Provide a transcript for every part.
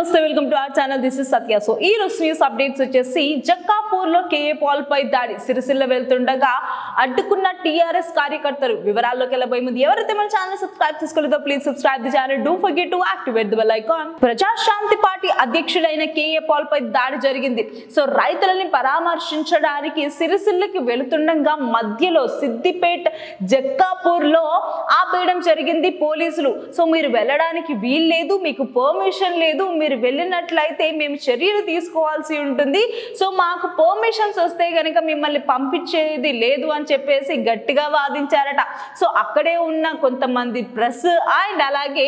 నమస్తే welcome to our channel this is Satya. So ఈ రోజు న్యూస్ అప్డేట్స్ వచ్చేసి జక్కాపూర్ లో కేఏ పాల్ పై దాడి సిరిసిల్ల వెళ్తుండగా అడ్డుకున్న టీఆర్ఎస్ కార్యకర్తలు. వివరాల్లోకి వెళ్ళబోయే ముందు ఎవరైతే మన ఛానల్ సబ్స్క్రైబ్ చేసుకోలేదో please subscribe the channel. Don't forget to activate the bell icon. Prajashanti party అధ్యక్షుడైన కేఏ పాల్ పై దాడి జరిగింది. సో రైతులని పరామర్శించడానికి సిరిసిల్లకి వెళుతుండగా మధ్యలో సిద్దిపేట జక్కాపూర్ లో ఆపేయడం జరిగింది పోలీసులు. సో మీరు వెళ్ళడానికి వీల్లేదు, మీకు పర్మిషన్ లేదు, మీరు వెళ్ళినట్లయితే మేము చర్యలు తీసుకోవాల్సి ఉంటుంది, సో మాకు పర్మిషన్స్ వస్తే గనక మిమ్మల్ని పంపించేది లేదు అని చెప్పేసి గట్టిగా వాదించారట. సో అక్కడే ఉన్న కొంతమంది ప్రెస్ అండ్ అలాగే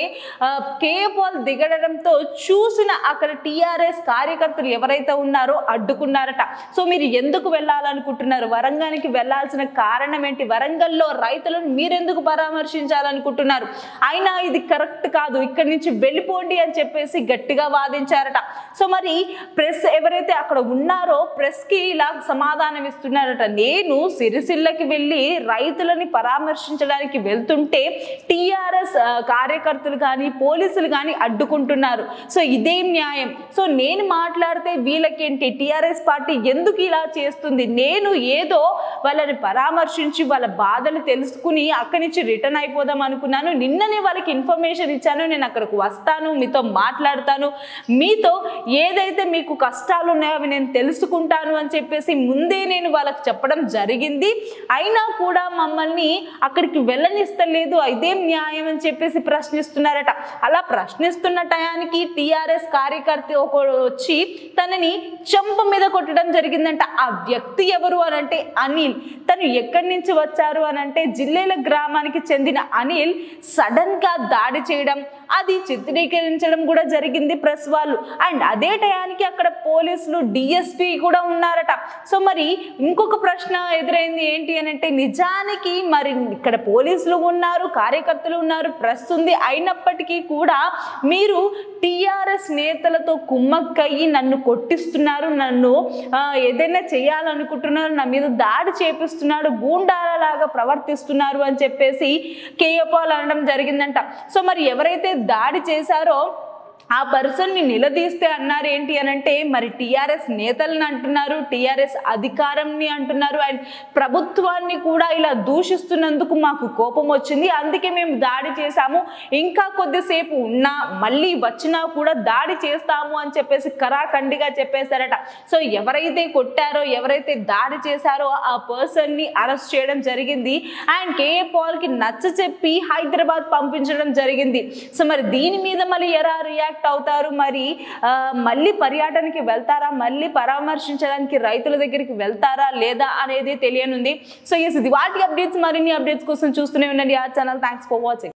కేఏ పాల్ దిగడంతో చూసిన అక్కడ టీఆర్ఎస్ కార్యకర్తలు ఎవరైతే ఉన్నారో అడ్డుకున్నారట. సో మీరు ఎందుకు వెళ్ళాలనుకుంటున్నారు, వరంగల్కి వెళ్ళాల్సిన కారణం ఏంటి, వరంగల్లో రైతులను మీరెందుకు పరామర్శించాలనుకుంటున్నారు, అయినా ఇది కరెక్ట్ కాదు, ఇక్కడి నుంచి వెళ్ళిపోండి అని చెప్పేసి గట్టిగా వాదించారట. సో మరి ప్రెస్ ఎవరైతే అక్కడ ఉన్నారో ప్రెస్ కి ఇలా సమాధానం ఇస్తున్నారట. నేను సిరిసిల్లకి వెళ్ళి రైతులని పరామర్శించడానికి వెళ్తుంటే టీఆర్ఎస్ కార్యకర్తలు కానీ పోలీసులు కానీ అడ్డుకుంటున్నారు, సో ఇదేం న్యాయం, సో నేను మాట్లాడితే వీళ్ళకేంటి, టీఆర్ఎస్ పార్టీ ఎందుకు ఇలా చేస్తుంది, నేను ఏదో వాళ్ళని పరామర్శించి వాళ్ళ బాధలు తెలుసుకుని అక్కడి నుంచి రిటర్న్ అయిపోదాం అనుకున్నాను, నిన్ననే వాళ్ళకి ఇన్ఫర్మేషన్ ఇచ్చాను, నేను అక్కడికి వస్తాను, మీతో మాట్లాడతాను, మీతో ఏదైతే మీకు కష్టాలు ఉన్నాయో అవి నేను తెలుసుకుంటాను అని చెప్పేసి ముందే నేను వాళ్ళకి చెప్పడం జరిగింది, అయినా కూడా మమ్మల్ని అక్కడికి వెళ్ళనిస్తలేదు, ఇదేం న్యాయం అని చెప్పేసి ప్రశ్నిస్తున్నారట. అలా ప్రశ్నిస్తున్న టయానికి టీఆర్ఎస్ కార్యకర్త ఒకడు వచ్చి తనని చెంప మీద కొట్టడం జరిగిందంట. ఆ వ్యక్తి ఎవరు అని అంటే అనిల్. తను ఎక్కడి నుంచి వచ్చారు అని అంటే జిల్లేల గ్రామానికి చెందిన అనిల్ సడన్ గా దాడి చేయడం, అది చిత్రీకరించడం కూడా జరిగింది ప్రెస్ వాళ్ళు. అండ్ అదే టయానికి అక్కడ పోలీసులు డిఎస్పీ కూడా ఉన్నారట. సో మరి ఇంకొక ప్రశ్న ఎదురైంది ఏంటి అని అంటే, నిజానికి మరి ఇక్కడ పోలీసులు ఉన్నారు, కార్యకర్తలు ఉన్నారు, ప్రెస్ ఉంది, అయినప్పటికీ కూడా మీరు టీఆర్ఎస్ నేతలతో కుమ్మక్కయ్యి నన్ను కొట్టిస్తున్నారు, నన్ను ఏదైనా చేయాలనుకుంటున్నారు, నా మీద దాడి చేపిస్తున్నాడు, గూండాలలాగా ప్రవర్తిస్తున్నారు అని చెప్పేసి కేఏ పాల్ అనడం జరిగిందంట. సో మరి ఎవరైతే దాడి చేశారో ఆ పర్సన్ని నిలదీస్తే అన్నారు ఏంటి అని అంటే, మరి టీఆర్ఎస్ నేతలను అంటున్నారు, టీఆర్ఎస్ అధికారాన్ని అంటున్నారు, అండ్ ప్రభుత్వాన్ని కూడా ఇలా దూషిస్తున్నందుకు మాకు కోపం వచ్చింది, అందుకే మేము దాడి చేశాము, ఇంకా కొద్దిసేపు ఉన్నా మళ్ళీ వచ్చినా కూడా దాడి చేస్తాము అని చెప్పేసి కరాఖండిగా చెప్పేశారట. సో ఎవరైతే కొట్టారో ఎవరైతే దాడి చేశారో ఆ పర్సన్ని అరెస్ట్ చేయడం జరిగింది అండ్ కేఏ పాల్కి నచ్చ చెప్పి హైదరాబాద్ పంపించడం జరిగింది. సో మరి దీని మీద మళ్ళీ ఎలా రియాక్ట్ అవుతారు, మరి మళ్ళీ పర్యటనకి వెళ్తారా, మళ్ళీ పరామర్శించడానికి రైతుల దగ్గరికి వెళ్తారా లేదా అనేది తెలియనుంది. సో ఇది వాటి అప్డేట్స్, మరిన్ని అప్డేట్స్ కోసం చూస్తూనే ఉండండి ఆ ఛానల్. Thanks for watching.